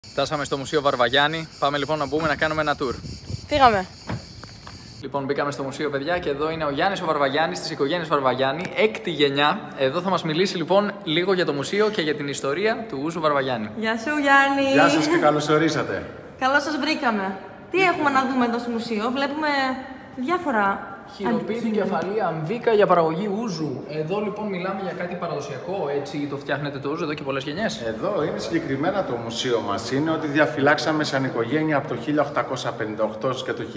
Φτάσαμε στο Μουσείο Βαρβαγιάννη. Πάμε λοιπόν να μπούμε να κάνουμε ένα tour. Φύγαμε. Λοιπόν, μπήκαμε στο μουσείο, παιδιά, και εδώ είναι ο Γιάννης ο Βαρβαγιάννης της οικογένειας Βαρβαγιάννη, 6η γενιά. Εδώ θα μας μιλήσει λοιπόν λίγο για το μουσείο και για την ιστορία του Ούζου Βαρβαγιάννη. Γεια σου, Γιάννη. Γεια σας και καλώς ορίσατε. Καλώς σας βρήκαμε. Τι έχουμε να δούμε εδώ στο μουσείο? Βλέπουμε διάφορα. Χειροποίητη κεφαλή αμβίκα για παραγωγή ούζου. Εδώ λοιπόν μιλάμε για κάτι παραδοσιακό, έτσι το φτιάχνετε το ούζο εδώ και πολλές γενιές. Εδώ είναι συγκεκριμένα το μουσείο μας. Είναι ότι διαφυλάξαμε σαν οικογένεια από το 1858 και το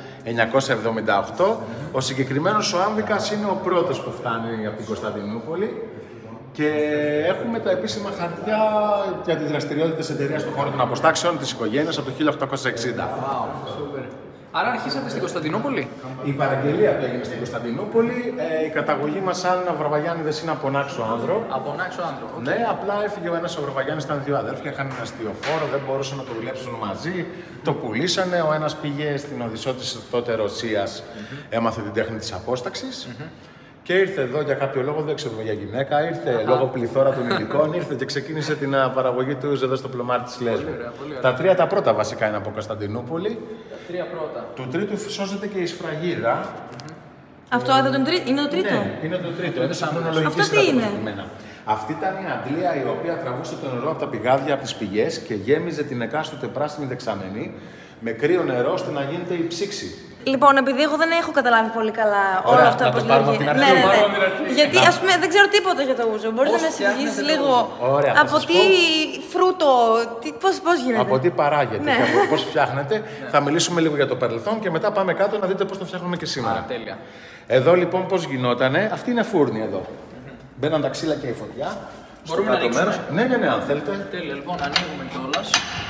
1978. Ο συγκεκριμένος ο άμβικας είναι ο πρώτος που φτάνει από την Κωνσταντινούπολη. Και έχουμε τα επίσημα χαρτιά για τις δραστηριότητες εταιρείας στον χώρο των αποστάξεων της οικογένειας από το 1860. Wow, super. Άρα αρχίσατε στην Κωνσταντινούπολη. Η παραγγελία που έγινε στην Κωνσταντινούπολη, η καταγωγή μας σαν Βαρβαγιάννηδες είναι από Νάξο Άνδρο. Από Νάξο Άνδρο. Okay. Ναι, απλά έφυγε ο ένας ο Βαρβαγιάννης, ήταν δύο αδέρφια, είχαν ένα αστιοφόρο, δεν μπορούσαν να το δουλέψουν μαζί. Το πουλήσανε, ο ένας πήγε στην Οδυσσό της τότε Ρωσίας, έμαθε την τέχνη της απόσταξης. Και ήρθε εδώ για κάποιο λόγο, δεν ξέρουμε για γυναίκα, ήρθε λόγω πληθώρα των υλικών, ήρθε και ξεκίνησε την παραγωγή του εδώ στο πλωμάρι της Λέσβου. Τα τρία τα πρώτα βασικά είναι από Κωνσταντινούπολη. Τα τρία πρώτα. Του τρίτου σώζεται και η σφραγίδα. Αυτό εδώ είναι το τρίτο. Ναι, είναι το τρίτο. Είναι σαν χρονολογική Αυτό τι είναι? Αυτή ήταν η αντλία η οποία τραβούσε το νερό από τα πηγάδια, από τις πηγές και γέμιζε την εκάστοτε πράσινη δεξαμενή με κρύο νερό ώστε να γίνεται η ψήξη. Λοιπόν, επειδή εγώ δεν έχω καταλάβει πολύ καλά όλα αυτά που λέγεται. Ναι. Γιατί ας πούμε δεν ξέρω τίποτα για το ούζο. Μπορείς να με εξηγήσεις λίγο από τι φρούτο, πώς γίνεται? Από τι παράγεται και από πώς φτιάχνεται. Θα μιλήσουμε λίγο για το παρελθόν και μετά πάμε κάτω να δείτε πώς το φτιάχνουμε και σήμερα. Τέλεια. Εδώ λοιπόν πώς γινότανε, αυτή είναι φούρνη εδώ. Μπαίναν τα ξύλα και η φωτιά. Μπορούμε να ρίξουμε? Ναι, αν θέλετε. Τέλεια, λοιπόν, ανοίγουμε κιόλας.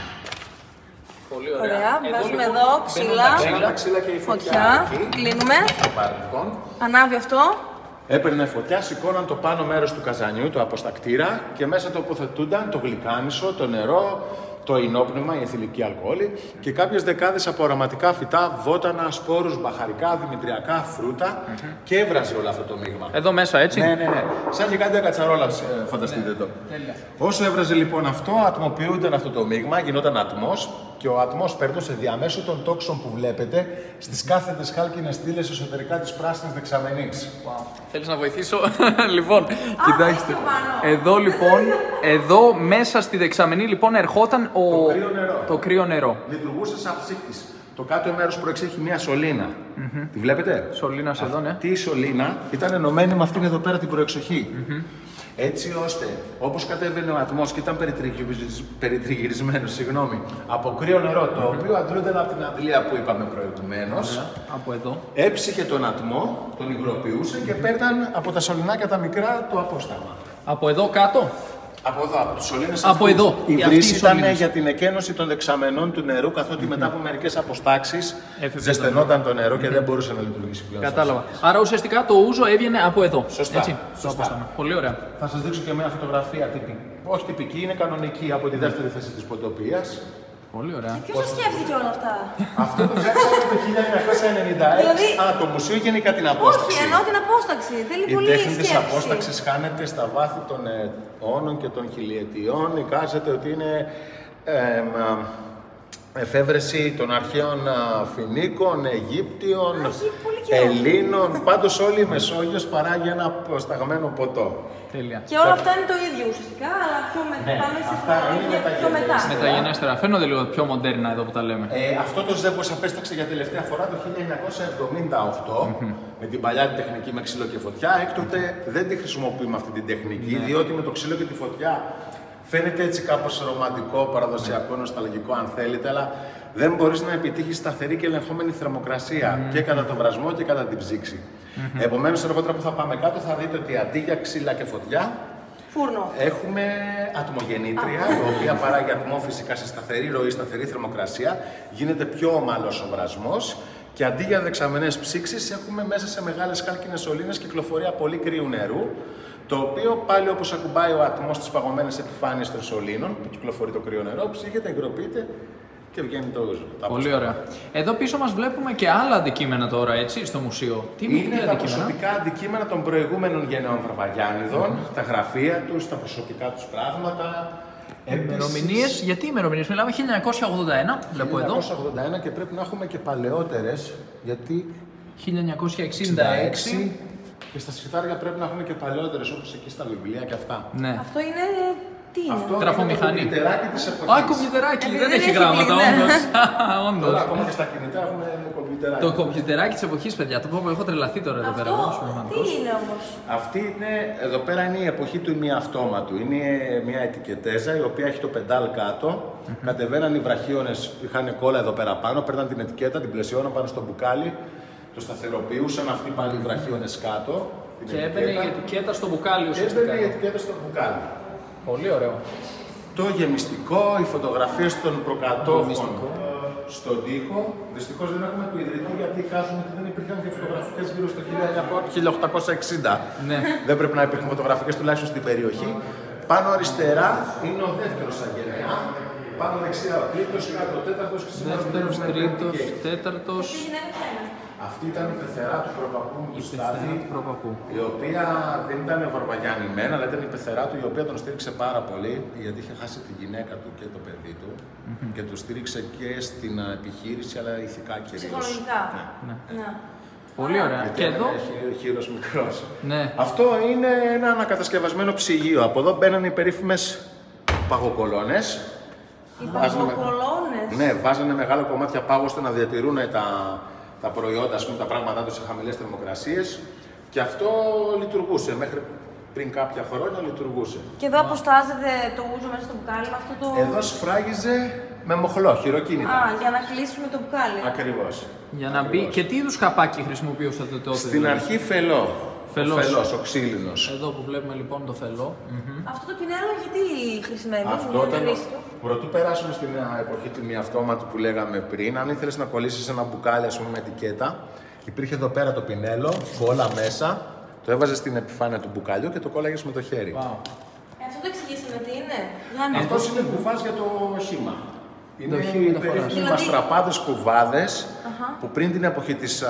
Πολύ Ωραία, βάζουμε εδώ ξύλα και η φωτιά. Κλείνουμε. Ανάβει αυτό. Έπαιρνε φωτιά, σηκώναν το πάνω μέρος του καζανιού, το αποστακτήρα και μέσα τοποθετούνταν το γλυκάνισο, το νερό, το ινόπνευμα, η αιθιλική αλκοόλη και κάποιες δεκάδες από αρωματικά φυτά, βότανα, σπόρους, μπαχαρικά, δημητριακά, φρούτα και έβραζε όλο αυτό το μείγμα. Εδώ μέσα, έτσι. Ναι. Σαν γιγάντια κατσαρόλα, φανταστείτε το. Όσο έβραζε λοιπόν αυτό, ατμοποιούνταν αυτό το μείγμα, γινόταν ατμός και ο ατμός περνούσε διαμέσου των τόξων που βλέπετε στις κάθετες χάλκινες στήλες εσωτερικά της πράσινης δεξαμενής. Wow. Θέλεις να βοηθήσω? Λοιπόν, κοιτάξτε. Εδώ λοιπόν, εδώ μέσα στη δεξαμενή λοιπόν ερχόταν το κρύο νερό. Λειτουργούσε σαν ψύκτης. Το κάτω μέρος προεξέχει μια σωλήνα. Τη βλέπετε? Σωλήνας εδώ, ναι. Αυτή η σωλήνα ήταν ενωμένη με αυτήν εδώ πέρα την προεξοχή. Έτσι ώστε, όπως κατέβαινε ο ατμός και ήταν περιτριγυρισμένος, από κρύο νερό, το οποίο αντλούνταν από την αντλία που είπαμε προηγουμένως. Από εδώ. Έψυχε τον ατμό, τον υγροποιούσε και παίρναν από τα σωληνάκια τα μικρά το απόσταγμα. Από εδώ κάτω. Από εδώ, από τους σωλήνες από αυτούς. εδώ. Η βρύση ήταν για την εκένωση των δεξαμενών του νερού, καθότι μετά από μερικές αποστάξεις ζεσθενόταν το νερό και δεν μπορούσε να λειτουργήσει πλέον. Κατάλαβα. Άρα ουσιαστικά το ούζο έβγαινε από εδώ. Σωστά. Έτσι. Σωστά. Πολύ ωραία. Θα σας δείξω και μια φωτογραφία τυπική. Όχι τυπική, είναι κανονική από τη δεύτερη θέση της ποτοπίας. Πολύ ωραία. Ποιος τα σκέφτηκε όλα αυτά? Αυτό το φτιάξαμε το 1996. Δηλαδή... το μουσείο γενικά την απόσταξη. Όχι, εννοώ την απόσταξη. Θέλει πολύ σκέψη. Η τέχνη της σκέψη. απόσταξης χάνεται στα βάθη των αιώνων και των χιλιετιών. Εικάζεται ότι είναι εφεύρεση των αρχαίων Φινίκων, Αιγύπτιων, Ελλήνων. Πάντως όλη η Μεσόγειος παράγει ένα προσταγμένο ποτό. Τέλεια. Και όλα αυτά είναι το ίδιο ουσιαστικά, αλλά πιο μετά. Πάμε σε πιο μετά. Μεταγενέστερα. Φαίνονται λίγο πιο μοντέρνα εδώ που τα λέμε. Αυτό το ζεύγος απέσταξε για τελευταία φορά το 1978 με την παλιά τεχνική με ξύλο και φωτιά. Έκτοτε δεν τη χρησιμοποιούμε αυτή την τεχνική, διότι με το ξύλο και τη φωτιά φαίνεται έτσι κάπως ρομαντικό, παραδοσιακό, νοσταλγικό αν θέλετε, αλλά δεν μπορείς να επιτύχεις σταθερή και ελεγχόμενη θερμοκρασία και κατά το βρασμό και κατά την ψήξη. Επομένως, αργότερα που θα πάμε κάτω θα δείτε ότι αντί για ξύλα και φωτιά, φούρνο. Έχουμε ατμογεννήτρια, η οποία παράγει ατμό φυσικά σε σταθερή ροή, σταθερή θερμοκρασία, γίνεται πιο ομαλός ο βρασμός και αντί για δεξαμενές ψήξεις έχουμε μέσα σε μεγάλες χάλκινες σωλήνες κυκλοφορία πολύ κρύου νερού, το οποίο πάλι όπως ακουμπάει ο ατμός στις παγωμένες επιφάνειες των σωλήνων που κυκλοφορεί το κρύο νερό, ψύχεται, υγροποιείται και βγαίνει το ούζο. Πολύ ωραία. Εδώ πίσω μας βλέπουμε και άλλα αντικείμενα τώρα, έτσι, στο μουσείο. Τι είναι τα προσωπικά αντικείμενα των προηγούμενων γενναιών Βαρβαγιάννηδων, τα γραφεία τους, τα προσωπικά τους πράγματα. Ημερομηνίες, γιατί ημερομηνίες, μιλάμε 1981, βλέπω εδώ. 1981 και πρέπει να έχουμε και παλαιότερες, γιατί 1966. Και στα σιτάρια πρέπει να έχουμε και παλαιότερες, όπως εκεί στα βιβλία και αυτά. Ναι. Αυτό είναι. Τι είναι? Αυτό Γραφομηχανή. Είναι το κομπιουτεράκι της εποχής. Α, κομπιουτεράκι, δεν έχει έχει γράμματα, ναι. όντως. Τώρα ακόμα και στα κινητά έχουμε κομπιουτεράκι. Το κομπιουτεράκι της εποχής, παιδιά, το πω, έχω τρελαθεί τώρα εδώ πέρα. Τι είναι όμως? Αυτή είναι, εδώ πέρα είναι η εποχή του ημιαυτόματου. Είναι μια ετικετέζα η οποία έχει το πεντάλ κάτω. Κατεβαίναν οι βραχίονες, είχαν κόλλα εδώ πέρα πάνω, παίρναν την ετικέτα, την πλαισιώναν πάνω στο μπουκάλι, το σταθεροποιούσαν αυτοί πάλι οι βραχίονες κάτω. Και έμπαινε η ετικέτα στο μπουκάλι Και ουσιαστικά. έμπαινε η ετικέτα στο μπουκάλι. Πολύ ωραίο. Το γεμιστικό, οι φωτογραφίες των προκατόχων στον τοίχο. Δυστυχώς δεν έχουμε του ιδρυτή γιατί εικάζουμε ότι δεν υπήρχαν και φωτογραφικές γύρω στο 1860. Ναι. Δεν πρέπει να υπήρχαν φωτογραφικές τουλάχιστον στην περιοχή. Πάνω αριστερά είναι ο δεύτερος αγενεά. Πάνω δεξιά ο τρίτος, κάτω ο τέταρτος και σήμερα Δεύτερος, τρίτος, τέταρτος. Αυτή ήταν η πεθερά του προπαππού μου του Στάθη, προπαππού. η οποία δεν ήταν βαρβαγιανημένη, αλλά ήταν η πεθερά του, η οποία τον στήριξε πάρα πολύ, γιατί είχε χάσει τη γυναίκα του και το παιδί του και τον στήριξε και στην επιχείρηση, αλλά ηθικά κυρίως. Ψυχολογικά. Ναι. Ναι. Πολύ ωραία. Γιατί Και εδώ. έχει χείρος μικρός. Ναι. Αυτό είναι ένα ανακατασκευασμένο ψυγείο. Από εδώ μπαίνανε οι περίφημες παγοκολόνες. Οι παγοκολόνες. Ναι, βάζανε μεγάλα κομμάτια πάγου ώστε να διατηρούν τα προϊόντα, ας πούμε, τα πράγματά τους σε χαμηλές θερμοκρασίες και αυτό λειτουργούσε. Μέχρι πριν κάποια χρόνια λειτουργούσε. Και εδώ αποστάζεται το ούζο μέσα στο μπουκάλι με αυτό το. Εδώ σφράγιζε με μοχλό, χειροκίνητα. Για να κλείσουμε το μπουκάλι. Ακριβώς. Για να μπει. Και τι είδους καπάκι χρησιμοποιούσατε τότε? Στην δηλαδή? αρχή φελό. Φελός. Ο ξύλινος. Εδώ που βλέπουμε λοιπόν το φελό. Αυτό το πινέλο γιατί χρησιμεύει? Αυτό ήταν. Πρωτού περάσουμε στην εποχή του μιαυτόματου που λέγαμε πριν, αν ήθελες να κολλήσεις ένα μπουκάλι, ας πούμε, με ετικέτα, υπήρχε εδώ πέρα το πινέλο, κόλλα μέσα, το έβαζες στην επιφάνεια του μπουκαλιού και το κόλλαγες με το χέρι. Wow. Αυτό το εξηγήσαμε τι είναι. Αυτός είναι κουβάς για το χύμα. Είναι χύμα οι μεταφοράς. περίφημοι Δηλαδή- μαστραπάδες κουβάδες που πριν την εποχή της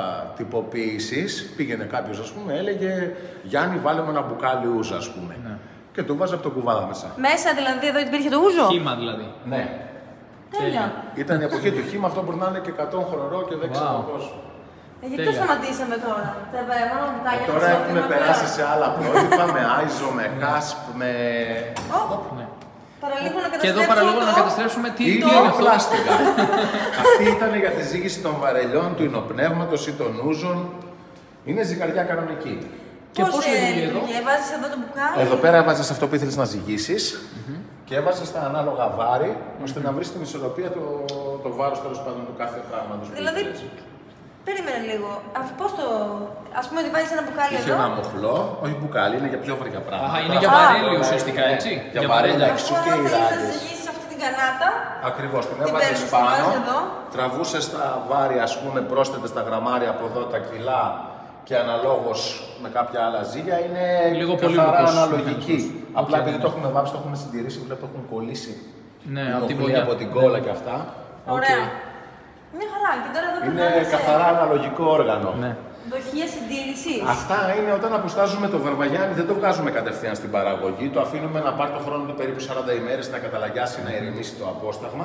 τυποποίησης πήγαινε κάποιος, ας πούμε, έλεγε Γιάννη, βάλε μου ένα μπουκάλι ούζα, ας πούμε. Ναι. Και το βάζα από το κουβάδα μέσα. Μέσα δηλαδή εδώ υπήρχε το ούζο. Χύμα δηλαδή. Ναι. Τέλεια. Ήταν η εποχή του χύμα, αυτό μπορεί να είναι και 100 χρονών και δεν ξέρω Wow. πώς. Γιατί το Τέλεια. σταματήσαμε τώρα. Τα μόνο μπουκάλια. Τώρα μας έχουμε είναι περάσει ωραία. σε άλλα πρότυπα, με άιζο, με χάσπ, με... Ναι. Παραλίγο να Και εδώ καταστρέψουμε παραλίγο να το- καταστρέψουμε τι Ή είναι αυτό. πλάστικα. Αυτή ήταν για τη ζύγιση των βαρελιών, του υνοπνεύματος ή των ούζων. Είναι ζυγαριά κανονική. Και πώς λειτουργεί εδώ? Έβαζες εδώ το μπουκάλι. Εδώ πέρα έβαζες αυτό που ήθελες να ζυγίσεις και έβαζες τα ανάλογα βάρη ώστε να βρεις την ισορροπία, το βάρος τέλος πάντων του κάθε πράγματος. που Δηλαδή, ήθελες. περίμενε λίγο. Πώς το. Ας πούμε ότι βάζεις ένα μπουκάλι Είχε εδώ. ένα μοχλό, όχι μπουκάλι, είναι για πιο βαριά πράγματα. Αχα, είναι για βαρέλι ουσιαστικά, έτσι. Για βαρέλια, Ας εξού πούμε, και αν οι θέλεις να ράγες. ζυγίσεις αυτή την κανάτα. Ακριβώς, την Την έβαζες παίρνεις, την πάνω, βάζεις εδώ. τραβούσες τα βάρη, ας πούμε, πρόσθετες τα γραμμάρια από εδώ, τα κιλά και αναλόγως με κάποια άλλα ζύγια είναι Λίγο καθαρά πολύπλοκος αναλογική. μηχανισμός. Απλά Οκ, επειδή ναι. το έχουμε βάψει, το έχουμε συντηρήσει, βλέπω έχουν κολλήσει Ναι, οι από την μοχλοί ποδιά. από την κόλλα και αυτά. Ωραία. Μια χαρά. Και τώρα εδώ πρέπει να Είναι είναι καθαρά αναλογικό όργανο. Ναι. δοχεία συντήρησης. Αυτά είναι όταν αποστάζουμε το βαρβαγιάνι, δεν το βγάζουμε κατευθείαν στην παραγωγή. Το αφήνουμε να πάρει το χρόνο του περίπου 40 ημέρες να καταλαγιάσει, να ηρεμήσει το απόσταγμα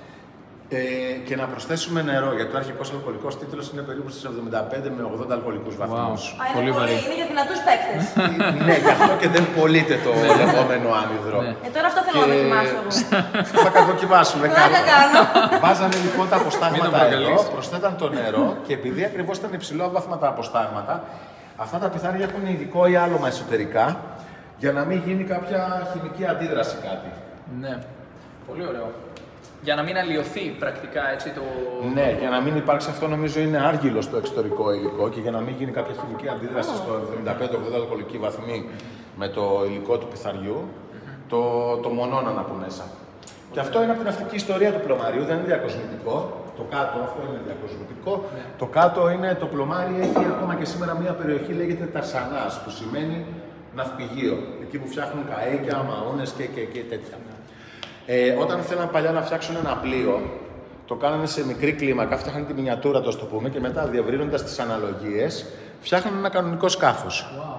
και να προσθέσουμε νερό. Γιατί ο αρχικός αλκοολικός τίτλος είναι περίπου στους 75 με 80 αλκοολικούς βαθμούς. Wow. Είναι Πολύ βαρύ. Είναι για δυνατούς παίκτες. Ναι, γι' αυτό και δεν πωλείται το λεγόμενο άνυδρο. Τώρα αυτό θέλω να δοκιμάσω εγώ. Θα κατδοκιμάσουμε Τώρα κάτι. θα κάνω. Βάζανε λοιπόν τα Μην αποστάγματα το προκαλείς. εδώ, προσθέταν το νερό και επειδή ακριβώς ήταν υψηλό βάθμα τα αποστάγματα, αυτά τα πιθάρια έχουν ειδικό ιάλωμα εσωτερικά για να μην γίνει κάποια χημική αντίδραση κάτι. Ναι. Πολύ ωραίο. Για να μην αλλοιωθεί πρακτικά έτσι το. Ναι, για να μην υπάρξει αυτό νομίζω είναι άργυλο στο εξωτερικό υλικό και για να μην γίνει κάποια χημική αντίδραση στο 75-80 αλκοολική βαθμή με το υλικό του πιθαριού, το μονώναν από μέσα. Και αυτό είναι από την ναυτική ιστορία του πλωμαριού, δεν είναι διακοσμητικό. Το κάτω, αυτό είναι διακοσμητικό. Το κάτω είναι το πλωμάρι, έχει ακόμα και σήμερα μια περιοχή λέγεται Ταρσανάς, που σημαίνει ναυπηγείο. Εκεί που φτιάχνουν καΐκια, μαούνες και τέτοια. Όταν θέλαν παλιά να φτιάξουν ένα πλοίο, το κάνανε σε μικρή κλίμακα, φτιάχνανε τη μινιατούρα, το πούμε, και μετά διευρύνοντας τις αναλογίες, φτιάχνανε ένα κανονικό σκάφος. Wow.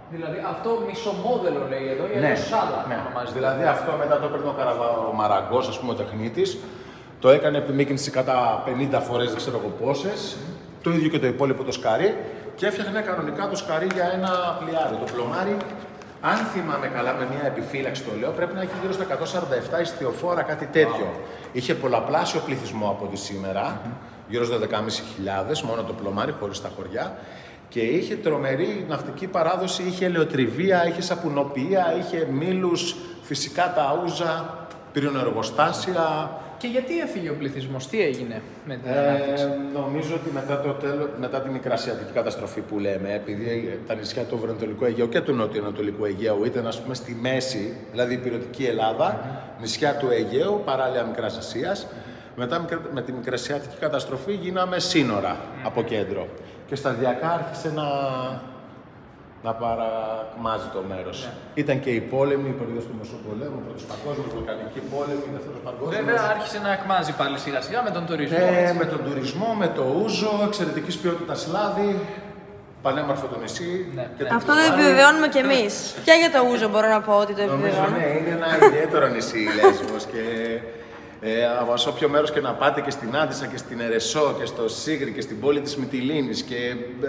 Δηλαδή αυτό μισομόδελο λέει εδώ, ή Ναι, σάλα ναι. ονομάζεται. Δηλαδή αυτό μετά το έπαιρνε ο Μαραγκός, ας πούμε, ο τεχνίτης. Το έκανε επιμήκυνση κατά 50 φορές, δεν ξέρω εγώ πόσες. Το ίδιο και το υπόλοιπο το σκαρί. Και έφτιαχνε κανονικά το σκαρί για ένα πλοιάρι. Το πλωμάρι, αν θυμάμαι καλά, με μια επιφύλαξη το λέω, πρέπει να έχει γύρω στα 147 ιστιοφόρα, κάτι τέτοιο. Είχε πολλαπλάσιο πληθυσμό από ό,τι σήμερα, γύρω στα 12.500, μόνο το πλωμάρι, χωρίς τα χωριά. Και είχε τρομερή ναυτική παράδοση, είχε ελαιοτριβία, είχε σαπουνοποιία, είχε μήλους, φυσικά τα άουζα, πυρηνοεργοστάσια. Και γιατί έφυγε ο πληθυσμός, τι έγινε με την ανάπτυξη? Νομίζω ότι μετά τη μικρασιατική καταστροφή που λέμε, επειδή τα νησιά του Βορειοανατολικού Αιγαίου και του Νότιο-Ανατολικού Αιγαίου ήταν, ας πούμε, στη μέση, δηλαδή η υπηρετική Ελλάδα, νησιά του Αιγαίου, παράλια Μικράς Ασίας, μετά με τη μικρασιατική καταστροφή γίναμε σύνορα από κέντρο. Και σταδιακά άρχισε να παρακμάζει το μέρος. Ήταν και οι πόλεμοι, η περίοδος του Μεσοπολέμου, ο Πρώτος Παγκόσμιος, Βαλκανική πόλεμη, ο Δεύτερος Παγκόσμιος. Βέβαια άρχισε να εκμάζει πάλι σιγά σιγά με τον τουρισμό. Με τον τουρισμό, με το ούζο, εξαιρετικής ποιότητας λάδι, πανέμορφο το νησί. Ναι. Αυτό το επιβεβαιώνουμε κι εμείς. Και για το ούζο μπορώ να πω ότι το επιβεβαιώνω. Ναι, είναι ένα ιδιαίτερο νησί η Λέσβος και σε όποιο μέρος και να πάτε, και στην Άντισσα και στην Ερεσό και στο Σίγρη και στην πόλη της Μυτιλήνης και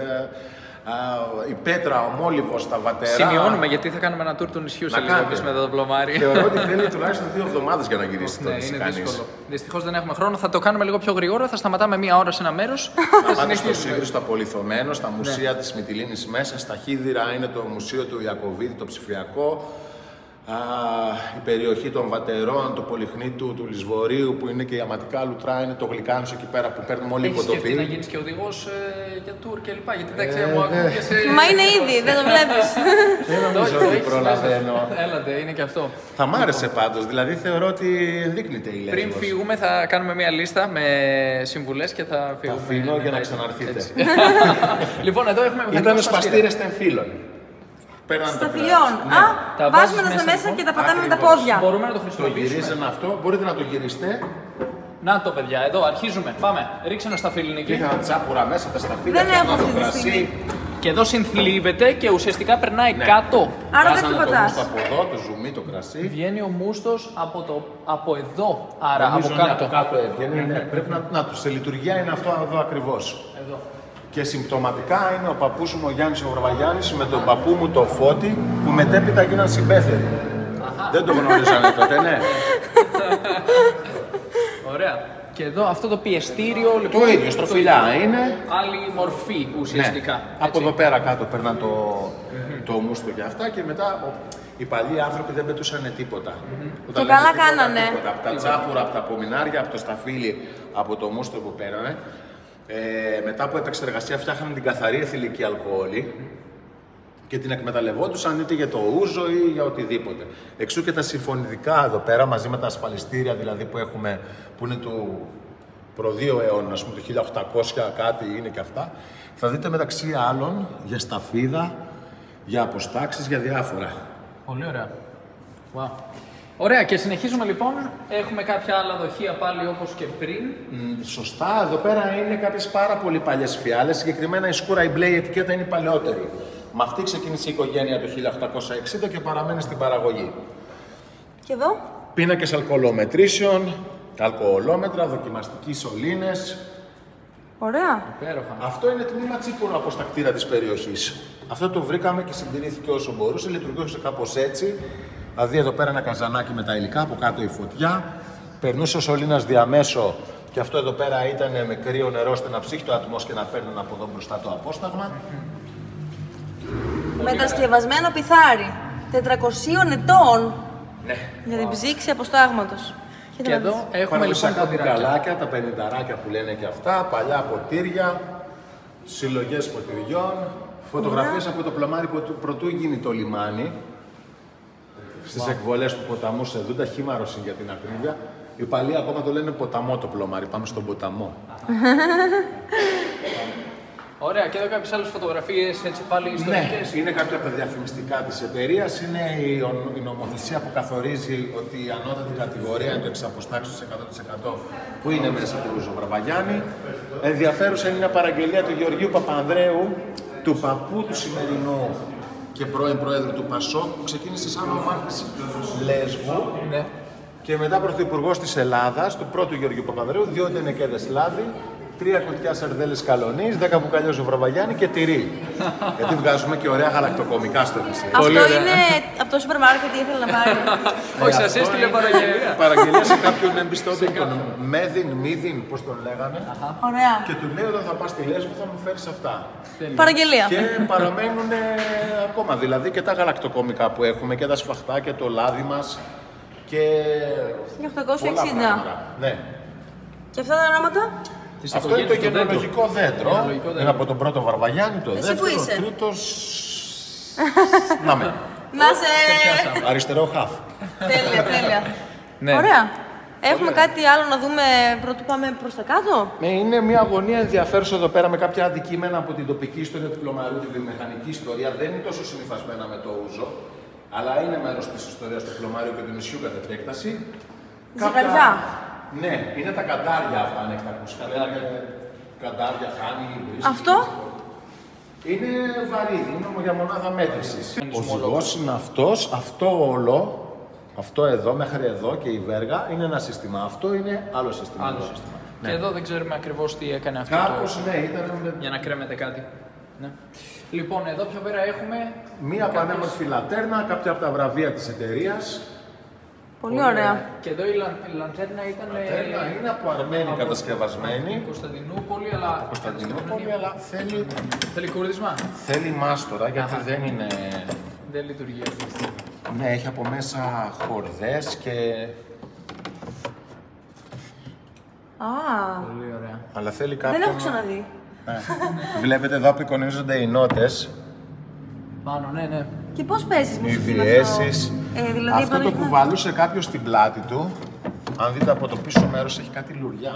η Πέτρα, ο Μόλιβος, τα Βατερά. Σημειώνουμε γιατί θα κάνουμε ένα tour του νησιού σε λίγο εμείς μετά το πλωμάρι. Θεωρώ ότι θέλει τουλάχιστον 2 εβδομάδες για να γυρίσει το Ναι, νησί είναι κανείς. δύσκολο. Δυστυχώς δεν έχουμε χρόνο. Θα το κάνουμε λίγο πιο γρήγορα. Θα σταματάμε 1 ώρα σε ένα μέρος. Θα πάτε στο Σίγρη, στο Απολιθωμένο, στα μουσεία της Μυτιλήνης μέσα. Στα Χίδηρα είναι το μουσείο του Ιακωβίδη, το ψηφιακό. Η περιοχή των Βατερών, το Πολυχνίτου, του Λισβορείου που είναι και η Αματικά Λουτρά, είναι το Γλυκάνισο εκεί πέρα που παίρνουμε όλοι Έχεις σκεφτεί να υποτοποί. γίνεις και οδηγός για tour και λοιπά, γιατί δεν ξέρω, μου ακούγεσαι... Μα είναι ήδη, δεν το βλέπεις. Δεν νομίζω ότι προλαβαίνω. Έλατε, είναι και αυτό. Θα μ' άρεσε πάντως, δηλαδή θεωρώ ότι ενδείκνυται η Λέσβος. Πριν φύγουμε θα κάνουμε μια λίστα με συμβουλές και θα Θα φύγουμε. αφήνω για να Έτσι. ξαναρθείτε. Λοιπόν, εδώ έχουμε Ήταν μηχανικό σπαστήρες τεμφύλων. Στα φιλιών. Α, Τα βάζουμε βάζεις τα στα μέσα, μέσα λοιπόν. και τα πατάμε με τα Ακριβώς. πόδια. Μπορούμε να το Το χρησιμοποιήσουμε. γυρίζουμε αυτό, μπορείτε να το γυρίσετε. Να το παιδιά, εδώ αρχίζουμε. Πάμε. Ρίξε ένα σταφύλι Νίκη. Είχα τσάπουρα μέσα, τα σταφύλια, Δεν έχω φτιάχνω το αυτή τη κρασί. στιγμή. Και εδώ συνθλίβεται και ουσιαστικά περνάει κάτω. Άρα δεν Βάζανε το κουπατάς. μουστο από εδώ, το ζουμί, το κρασί. Βγαίνει ο μούστος από εδώ. Άρα Νομίζω, από ναι, κάτω. από κάτω έβγαινε. Ναι, πρέπει να του. Σε λειτουργία είναι αυτό εδώ ακριβώς. Εδώ. Και συμπτωματικά είναι ο παππούς μου ο Γιάννης ο Βαρβαγιάννης με τον παππού μου το Φώτη που μετέπειτα γίναν συμπέθεροι. Δεν το γνώριζανε τότε, ναι. Ωραία. Και εδώ αυτό το πιεστήριο. Λοιπόν, Το ίδιο, στροφιλιά είναι. Άλλη μορφή ουσιαστικά. Ναι. Από εδώ πέρα κάτω παίρναν το μούστο και αυτά και μετά οι παλιοί άνθρωποι δεν πετούσαν τίποτα. Όταν Και λέμε καλά τίποτα, κάνανε. τίποτα. Από τα τσάπουρα, από τα απομεινάρια, από το σταφύλι, από το μούστο που πέρανε. Μετά από επεξεργασία φτιάχναν την καθαρή αιθιλική αλκοόλη και την εκμεταλλευόντουσαν είτε για το ούζο ή για οτιδήποτε. Εξού και τα συμφωνητικά εδώ πέρα μαζί με τα ασφαλιστήρια δηλαδή που έχουμε, που είναι του προ-2 αιώνα, ας πούμε το 1800 κάτι είναι και αυτά. Θα δείτε μεταξύ άλλων για σταφίδα, για αποστάξεις, για διάφορα. Πολύ ωραία. Wow. Ωραία, και συνεχίζουμε λοιπόν. Έχουμε κάποια άλλα δοχεία πάλι όπως και πριν. Σωστά, εδώ πέρα είναι κάποιες πάρα πολύ παλιές φιάλες. Συγκεκριμένα η σκούρα, η μπλε, η ετικέτα είναι η παλαιότερη. Με αυτή ξεκίνησε η οικογένεια το 1860 και παραμένει στην παραγωγή. Και εδώ. Πίνακες αλκοολομετρήσεων, αλκοολόμετρα, δοκιμαστικοί σωλήνες. Ωραία. Υπέροχα. Αυτό είναι τμήμα τσίπουρο αποστακτήρα της περιοχής. Αυτό το βρήκαμε και συντηρήθηκε όσο μπορούσε, λειτουργούσε κάπως έτσι. Δηλαδή εδώ πέρα ένα καζανάκι με τα υλικά, από κάτω η φωτιά. Περνούσε ο σωλήνας διαμέσω και αυτό εδώ πέρα ήταν με κρύο νερό ώστε να ψύχει το ατμός και να παίρνουν από εδώ μπροστά το απόσταγμα. Μετασκευασμένο πιθάρι. 400 ετών. Ναι. Για την ψήξη αποστάγματος. Και εδώ έχουμε λοιπόν τα πυράκια. μπουκαλάκια, τα 50ράκια που λένε και αυτά, παλιά ποτήρια, συλλογές ποτηριών, φωτογραφίες από το πλωμάρι που πρωτού γίνει το λιμάνι. Στις εκβολές του ποταμού Σεδούντα, Χήμαρος για την ακρίβεια. Οι παλιοί ακόμα το λένε ποταμό το πλωμάρι, πάμε στον ποταμό. Ωραία, και εδώ κάποιες άλλες φωτογραφίες έτσι πάλι ιστορικές. Ναι, είναι κάποια από τα διαφημιστικά της εταιρείας. Είναι η νομοθεσία που καθορίζει ότι η ανώτατη κατηγορία είναι το εξαποστάξεως 100% που είναι μέσα του Βαρβαγιάννη. Ενδιαφέρουσα είναι μια παραγγελία του Γεωργίου Παπανδρέου, του παππού του σημερινού και πρώην πρόεδρο του ΠΑΣΟΚ, που ξεκίνησε σαν νομάρχης Λέσβου. Ναι. Και μετά πρωθυπουργός της Ελλάδας, του πρώτου Γεωργίου Παπανδρέου, 2 τενεκέδες λάδι, 3 κουτιά σαρδέλες καλονής, 10 μπουκαλιό Ζουβραβαγιάννη και τυρί. Γιατί βγάζουμε και ωραία γαλακτοκομικά στο νησί. Αυτό είναι από το σούπερ μάρκετ, ήθελα να πάρει. Όχι, σας έστειλε παραγγελία. Παραγγελία σε κάποιον εμπιστότερο, τον Μίδιν, πώς τον λέγανε. Ωραία. Και του λέει όταν θα πας στη Λέσβο θα μου φέρεις αυτά. Παραγγελία. Και παραμένουν ακόμα, δηλαδή και τα γαλακτοκομικά που έχουμε και τα σφαχτά και το λάδι μας. Και 1860. Ναι. Και αυτά τα ονόματα. Αυτό είναι το γενεαλογικό δέντρο. Είναι από τον πρώτο Βαρβαγιάννη, το δεύτερο, που είσαι? ο τρίτος... Να με. Να σε... Αριστερό χαφ. Τέλεια. Ναι. Ωραία. Έχουμε κάτι άλλο να δούμε πρωτού πάμε προς τα κάτω. Είναι μια αγωνία ενδιαφέρουσα εδώ πέρα με κάποια αντικείμενα από την τοπική ιστορία του Πλωμαριού, τη βιομηχανική ιστορία. Δεν είναι τόσο συνυφασμένα με το ούζο, αλλά είναι μέρος της ιστορίας του Πλωμαριού και του νησιού κατ' επέκταση. Ζυγαριά. Ναι, είναι τα καντάρια αυτά, αν έχετε ακούσει. Καντάρια, χάνη, βρίσκη. Αυτό. Είναι βαρύδι, είναι για μονάδα μέτρησης. Ο ζυγός είναι αυτός, αυτό όλο, αυτό εδώ μέχρι εδώ και η βέργα είναι ένα σύστημα. Αυτό είναι άλλο σύστημα. Άλλο σύστημα. Ναι. Και εδώ δεν ξέρουμε ακριβώς τι έκανε αυτό. Κάπως ναι, ήταν. Για να κρέμεται κάτι. Ναι. Λοιπόν, εδώ πιο πέρα έχουμε. Μία πανέμορφη λατέρνα, κάποια από τα βραβεία της εταιρείας. Πολύ ωραία. Και εδώ η λαντέρνα ήταν. Είναι από Αρμένη κατασκευασμένη. Κωνσταντινούπολη, αλλά. Κωνσταντινούπολη, αλλά Θέλει κούρδισμα. θέλει μάστορα γιατί δεν είναι. Δεν λειτουργεί αυτή τη στιγμή. Ναι, έχει από μέσα χορδές και. Πολύ ωραία. Αλλά θέλει κάποιον. Δεν έχω ξαναδεί. Βλέπετε εδώ απεικονίζονται οι νότες. Πάνω, ναι. Και πώς παίζεις Οι μουσική με διέσεις. Δηλαδή, Αυτό το κουβαλούσε κάποιος στην πλάτη του. Αν δείτε από το πίσω μέρος έχει κάτι λουριά.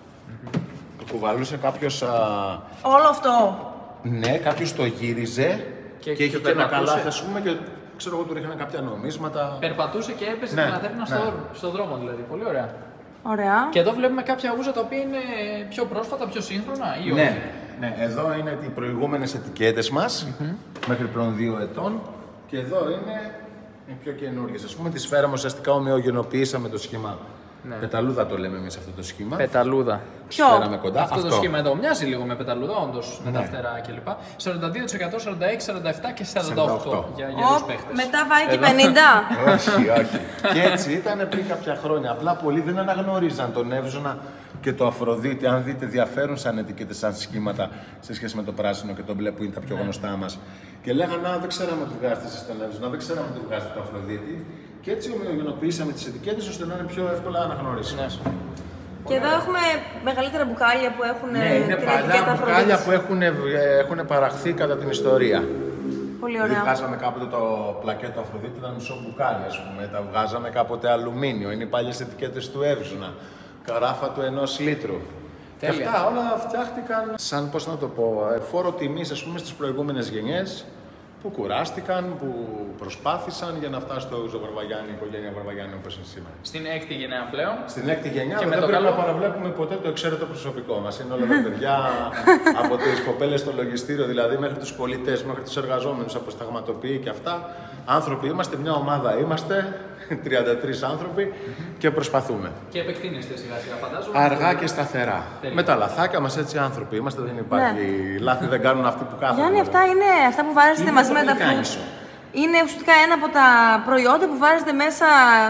Το κουβαλούσε κάποιος. Όλο αυτό. Ναι, κάποιος το γύριζε και είχε και ένα περπατούσε. καλάθι, ας πούμε, και ξέρω εγώ του ρίχναν κάποια νομίσματα. Περπατούσε και έπαιζε Ναι, την λατέρνα ναι. στον δρόμο δηλαδή. Πολύ ωραία. Ωραία. Και εδώ βλέπουμε κάποια ούζα τα οποία είναι πιο πρόσφατα, πιο σύγχρονα ή όχι. Ναι, εδώ είναι οι προηγούμενες ετικέτες μας, μέχρι πριν 2 ετών. Και εδώ είναι οι πιο καινούργιες. Ας πούμε, τις φέραμε ουσιαστικά ομοιογενοποιήσαμε το σχήμα. Ναι. Πεταλούδα το λέμε εμείς αυτό το σχήμα. Πεταλούδα. Ποιο? Φέραμε κοντά. Αυτό το σχήμα εδώ μοιάζει λίγο με πεταλούδα, όντως, με τα Ναι. φτερά κλπ. 42%, 46, 47 και 48 για γερούς παίχτες. Μετά πάει και 50. όχι. Και έτσι ήταν πριν κάποια χρόνια. Απλά πολλοί δεν αναγνώριζαν τον Εύζωνα και το Αφροδίτη. Αν δείτε, διαφέρουν σαν ετικέτες, σαν σχήματα σε σχέση με το πράσινο και το μπλε που είναι τα πιο γνωστά μας. Και λέγανε, δεν ξέραμε ότι βγάζετε εσείς τον Εύζωνα, δεν ξέραμε ότι βγάζετε το Αφροδίτη. Και έτσι ομοιογενοποιήσαμε τις ετικέτες ώστε να είναι πιο εύκολα αναγνωρίσιμες. Και εδώ έχουμε μεγαλύτερα μπουκάλια που έχουν Ναι, είναι την παλιά ετικέτα μπουκάλια Αφροδίτης. που έχουν παραχθεί κατά την ιστορία. Πολύ Δηλαδή, ωραία. βγάζαμε κάποτε το πλακέτο Αφροδίτη, ήταν μισό μπουκάλι, ας πούμε. Τα βγάζαμε κάποτε αλουμίνιο. Είναι οι παλιές ετικέτες του Εύζωνα. Καράφα του 1 λίτρου. Και Τέλεια. αυτά όλα φτιάχτηκαν σαν, πώς να το πω, φόρο τιμής, ας πούμε, στις προηγούμενες γενιές που κουράστηκαν, που προσπάθησαν για να φτάσει στο Ούζο Βαρβαγιάννη, η οικογένεια Βαρβαγιάννη όπως είναι σήμερα. Στην 6η γενναία πλέον. Στην 6η γενιά Και δεν με το πρέπει καλό. να παραβλέπουμε ποτέ το εξαίρετο προσωπικό μας. Είναι όλα τα παιδιά από τις κοπέλες στο λογιστήριο, δηλαδή μέχρι τους πολιτές, μέχρι τους εργαζόμενους, από σταγματοποιοί και αυτά. Άνθρωποι είμαστε, μια ομάδα είμαστε, 33 άνθρωποι και προσπαθούμε. Και επεκτείνεστε σιγά σιγά, φαντάζομαι. Αργά και σταθερά. Τέλεια. Με τα λαθάκια μας έτσι άνθρωποι είμαστε, δεν υπάρχει. Λάθη δεν κάνουν αυτοί που κάθονται. Γιάννη, αυτά είναι αυτά που βάζετε Είναι μαζί το με τα γλυκάνισο. φρούτα. Είναι ουσιαστικά ένα από τα προϊόντα που βάζετε μέσα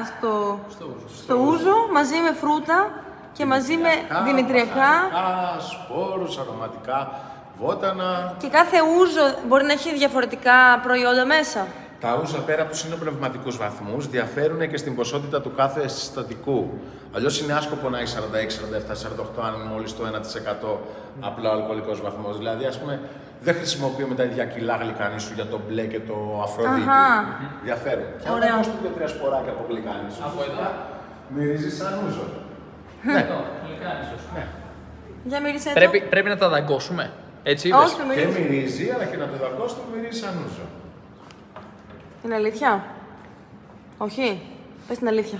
στο ούζο μαζί με φρούτα και μαζί με δημητριακά. Σπόρους, αρωματικά, βότανα. Και κάθε ούζο μπορεί να έχει διαφορετικά προϊόντα μέσα. Τα ούζα πέρα από τους συνοπνευματικούς βαθμούς διαφέρουν και στην ποσότητα του κάθε συστατικού. Αλλιώς είναι άσκοπο να έχει 46, 47, 48 αν είναι μόλις το 1% απλό αλκοολικός βαθμός. Δηλαδή, ας πούμε, δεν χρησιμοποιούμε τα ίδια κιλά γλυκάνισου για το μπλε και το Αφροδίτη. Διαφέρουν. Και αν Ωραία. δώσουμε 2-3 σποράκια από γλυκάνισου, Από εδώ. μυρίζει σαν ούζο. Εδώ, γλυκάνισος. Ναι. Για μύρισε εδώ. Πρέπει να τα δαγκώσουμε. Έτσι είπες. Όχι, το Και μυρίζει. μυρίζει, αλλά και να το δαγκώσει το μυρίζει σαν ούζο. Είναι αλήθεια. Όχι. Πες την αλήθεια.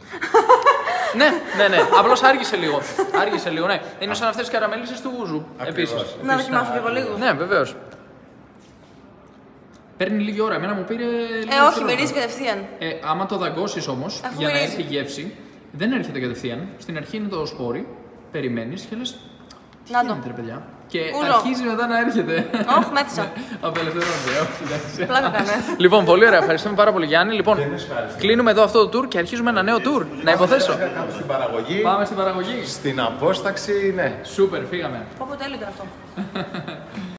Ναι. Απλώς άργησε λίγο. Ναι. Είναι σαν αυτές τις καραμέλισσες του ούζου. Ακριβώς. Επίσης. Να δοκιμάσω και εγώ λίγο. Ναι, βεβαίως. Παίρνει λίγη ώρα. Εμένα μου πήρε. Όχι, μυρίζει κατευθείαν. Άμα το δαγκώσεις όμως, για να έρθει η γεύση, δεν έρχεται κατευθείαν. Στην αρχή είναι το σπόρι, περιμένεις και λες. Τι γίνεται, ρε παιδιά. Και αρχίζει μετά να έρχεται. Όχι, μέθησα. Απελευθερώνεται. Πλάκα κάνε. Λοιπόν, πολύ ωραία. Ευχαριστούμε πάρα πολύ, Γιάννη. Λοιπόν, κλείνουμε εδώ αυτό το tour και αρχίζουμε ένα νέο tour. Να υποθέσω. Στην παραγωγή. Πάμε στην παραγωγή. Στην απόσταξη, ναι. Σούπερ, φύγαμε. Πω τέλειο ήταν αυτό.